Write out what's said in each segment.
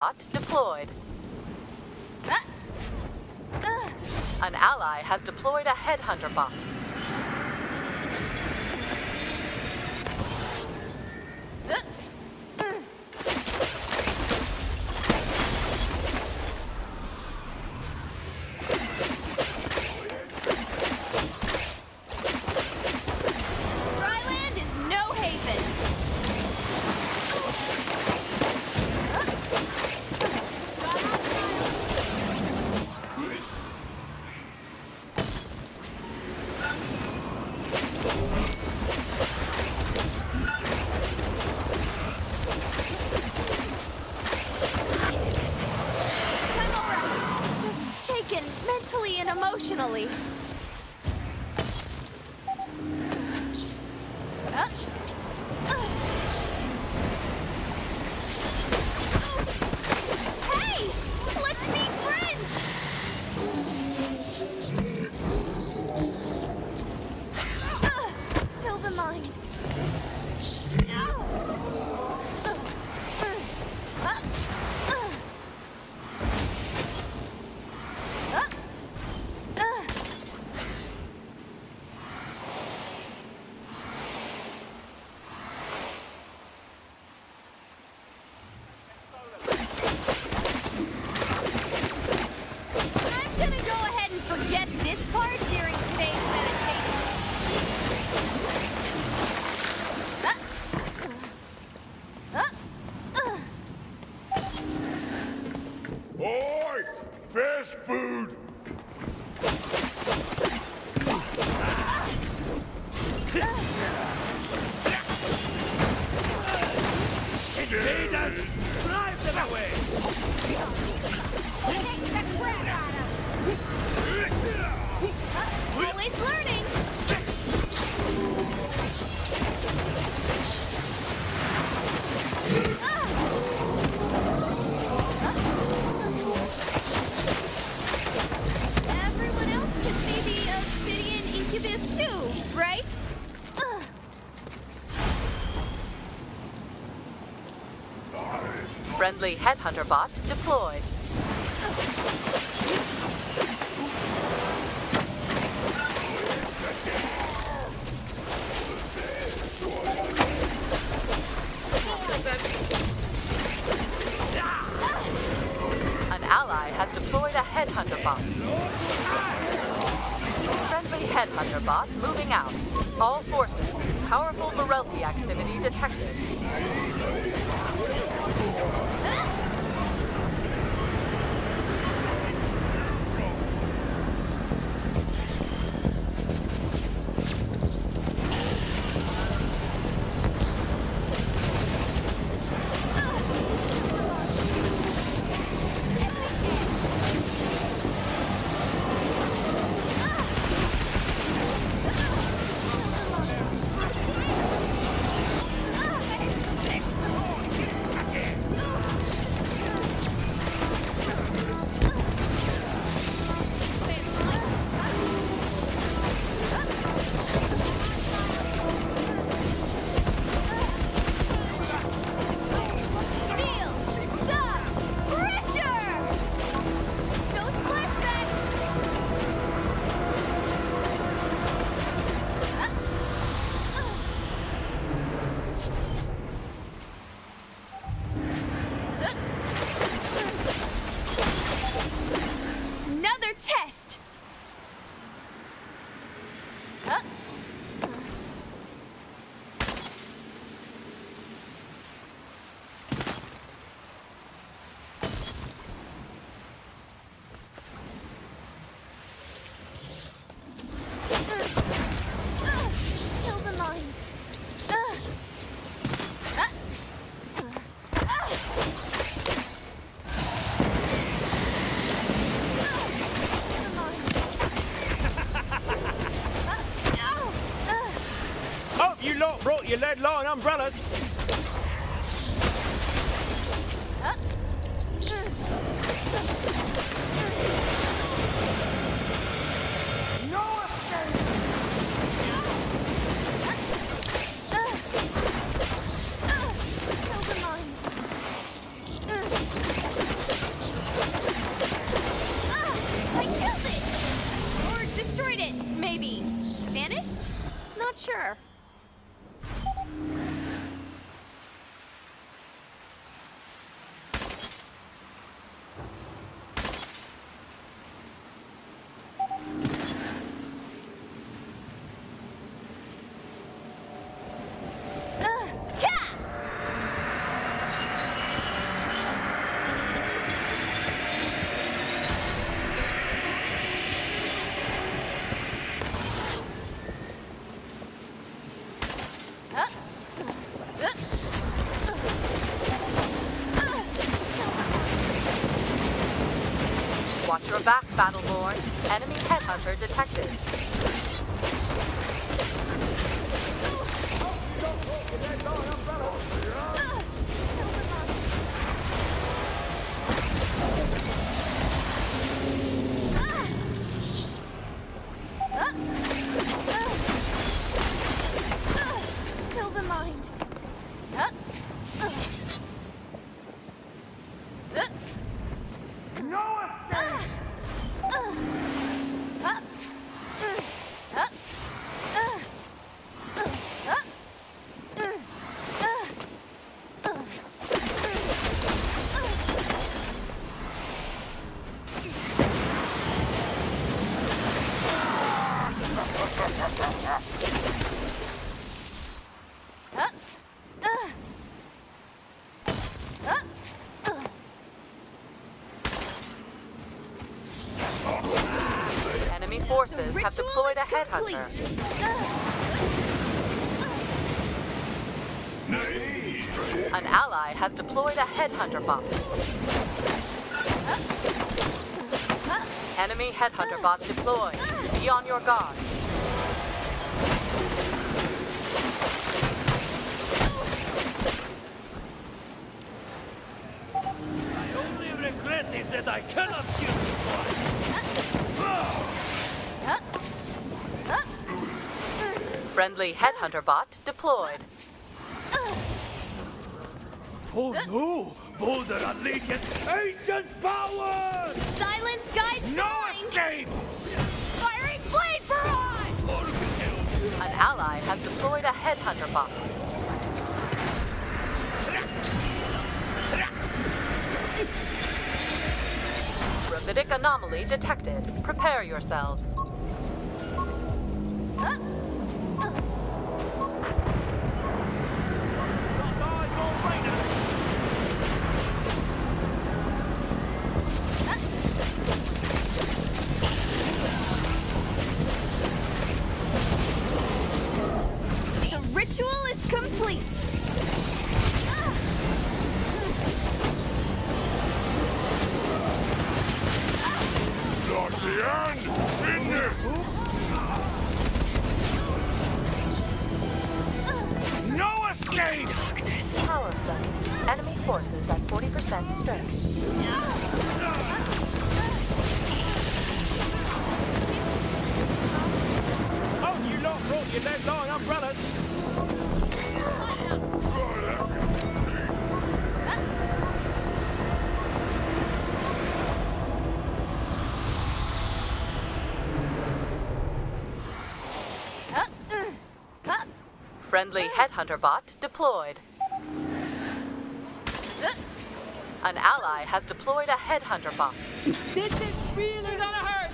deployed. An ally has deployed a headhunter bot. Dryland is no haven. I'm alright. Just shaken mentally and emotionally. Hey! Let's be friends! Still the mind. I'm gonna go ahead and forget this part during today's meditation. Oi! Fast food! Invaders! Drive them away! Always learning. Everyone else can see the obsidian incubus too, right? Friendly headhunter bot deployed. An ally has deployed a headhunter bot. Friendly headhunter bot moving out. All forces. Powerful Morelti activity detected. Feel the pressure! No splashbacks! Another test! Still the mind. Hope you lot brought your lead line umbrellas. No escape! Still the mind. Watch your back, Battleborn. Enemy headhunter detected. Still the mind. No escape! Enemy forces have deployed a headhunter. An ally has deployed a headhunter bot. Enemy headhunter bot deployed. Be on your guard. My only regret is that I cannot kill you Friendly headhunter bot deployed. Oh no! Boulder unleashes ancient power! Silence guides the No mind. escape! Firing blade barrage! An ally has deployed a headhunter bot. Gravitic anomaly detected. Prepare yourselves. Got eyes on Rainer! The ritual is complete. Not the end! In there! No escape! Power flood. Enemy forces at 40% strength. Oh, you lot brought your lead-long umbrellas! Friendly headhunter bot deployed. An ally has deployed a headhunter bot. This is really gonna hurt!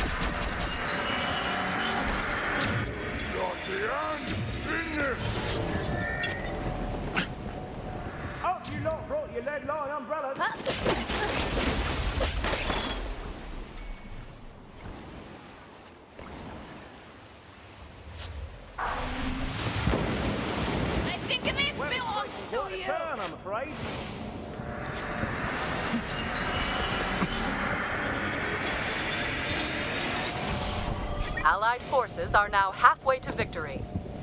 Not the end! In there! Oh, you lot brought your lead-long umbrellas! I think they belong to you! Turn, I'm afraid. Allied forces are now halfway to victory.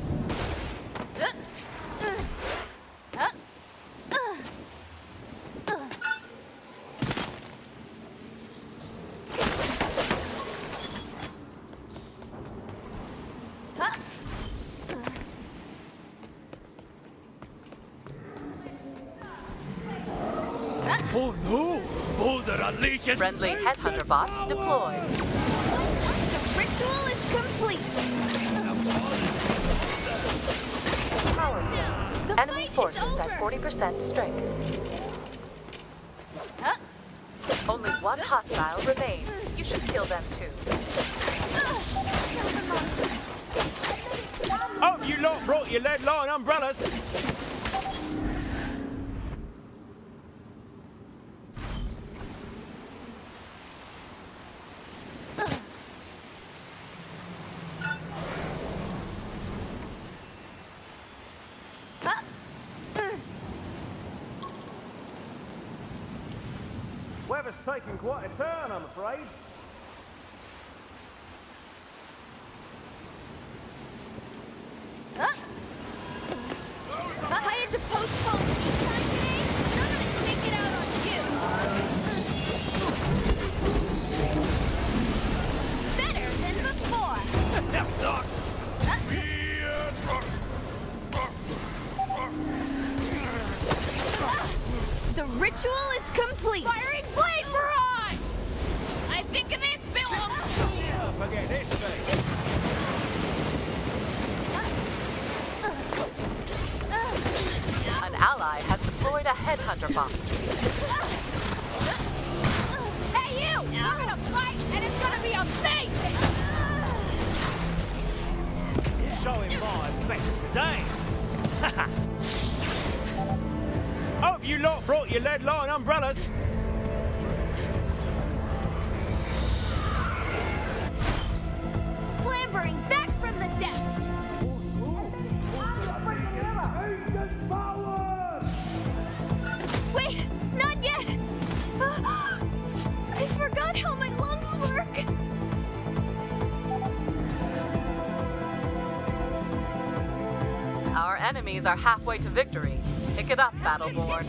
Oh no! Boulder unleashes Friendly headhunter bot deployed. The ritual is complete. Power flood. The Enemy fight is forces over. at 40% strength. Only one hostile remains. You should kill them too. Oh, you lot brought your lead-long umbrellas! Weather's taking quite a turn, I'm afraid. I had to postpone me time today, and I'm gonna take it out on you. Better than before. The ritual is complete. Firing blades are on! I think this belongs to you! Forget this thing. An ally has deployed a headhunter bomb. Hey, you! We're gonna fight, and it's gonna be amazing! Showing my best today. Hope you lot brought your lead line umbrellas. Clambering back from the depths. Wait, not yet. I forgot how my lungs work. Our enemies are halfway to victory. Pick it up, Battleborn.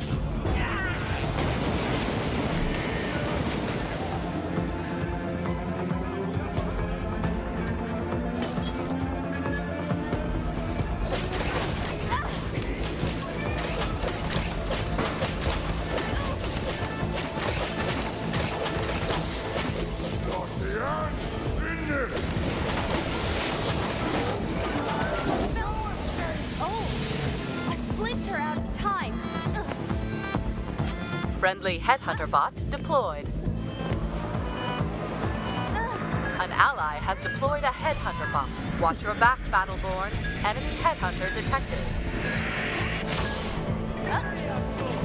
Oh, a splinter out of time. Friendly headhunter bot deployed. An ally has deployed a headhunter bomb. Watch your back, Battleborn. Enemy headhunter detected.